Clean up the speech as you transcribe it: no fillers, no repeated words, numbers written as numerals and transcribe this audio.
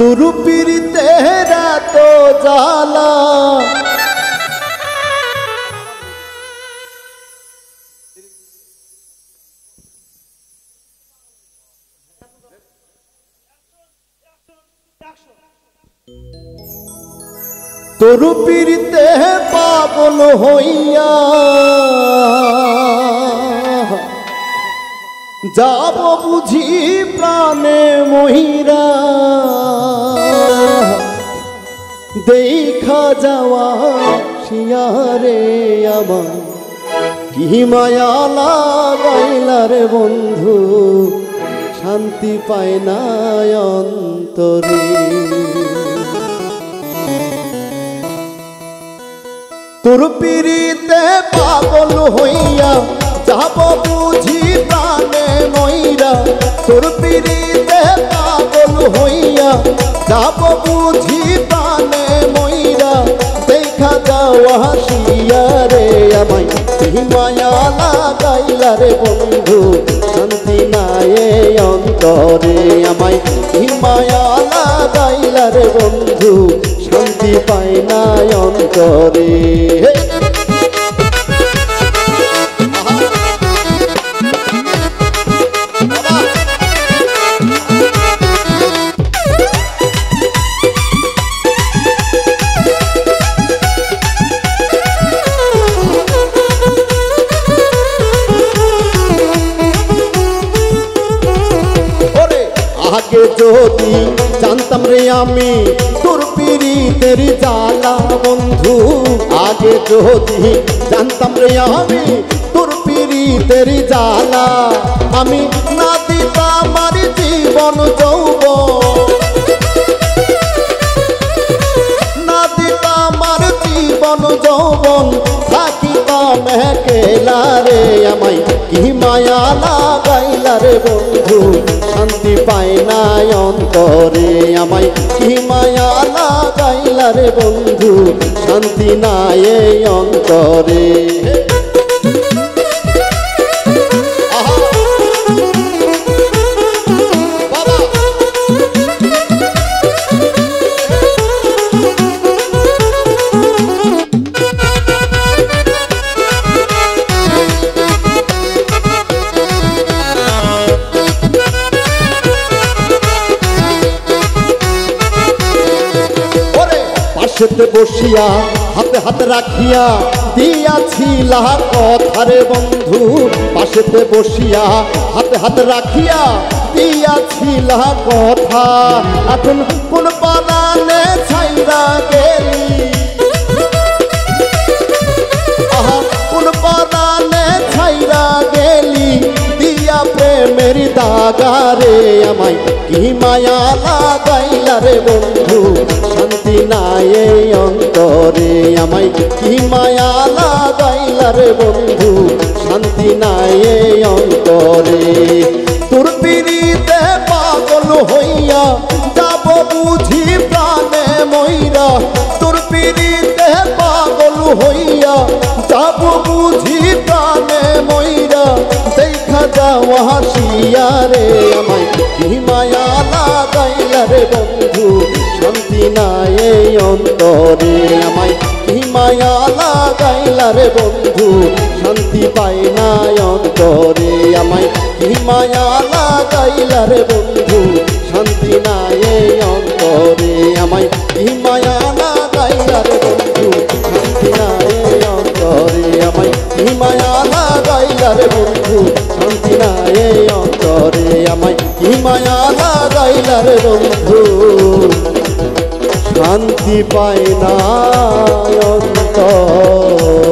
তোর পিরিতেরা তো জ্বালা তোর পিরিতে পাগল হইয়া যাব বুঝি প্রাণে মহিরা দেখা যাওয়া শিয়ারে আমার কি মায়া লাগাইলা রে বন্ধু শান্তি পায় না অন্তরে তোর পিরিতে পাগল হইয়া যাব বুঝি প্রাণে মইরা তোর পিরিতে পাগল হইয়া যাব বুঝি প্রাণে মইরা দেখা যাওয়া শিয়ারে আমায় মায়া লাগাইলা রে বন্ধু শান্তি নাই অন্তরে আমায় মায়া লাগাইলা রে বন্ধু শান্তি পায় না অন্তরে আগে যদি জানতাম রে আমি তোর পিরিতের জ্বালা বন্ধু আগে যদি জানতাম রে আমি তোর পিরিতের জ্বালা আমি না দিতাম আমার জীবন যৌবন না দিতাম আমার জীবন যৌবন থাকিতাম একলা রে আমায় কি মায়া লাগাইলা রে বন্ধু শান্তি পায় না অন্তরে আমায় কি মায়া লাগাইলা রে বন্ধু শান্তি নাই অন্তরে পাশেতে বসিয়া হাতে হাতে রাখিয়া দিয়াছিলা কথা রে বন্ধু পাশেতে বসিয়া হাতে হাতে রাখিয়া দিয়াছিলা কথা এখন কোন বানানে ছাইরা গেলি আহা কোন বানানে ছাইরা গেলি দিয়া প্রেমের দাগারে আমায় কি মায়া লাগাইলা রে বন্ধু শান্তি নাই অন্তরে আমায় কি মায়া লাগাইলা রে বন্ধু শান্তি নাই অন্তরে তোর পিরিতে পাগল হইয়া যাব বুঝি প্রাণে মইরা তোর পিরিতে পাগল হইয়া যাব বুঝি প্রাণে মইরা দেখা যাওয়া শিয়ারে আমায় কি মায়া লাগাইলা রে বন্ধু শান্তি নাই অন্তরে আমায় কি মায়া লাগাইলা রে বন্ধু শান্তি পাই না অন্তরে আমায় কি মায়া লাগাইলা রে বন্ধু শান্তি নাই অন্তরে আমায় কি মায়া লাগাইলা রে বন্ধু শান্তি নাই অন্তরে আমায় কি মায়া লাগাইলা রে বন্ধু শান্তি নাই অন্তরে আমায় কি মায়া লাগাইলা রে বন্ধু শান্তি পায় না অন্তরে।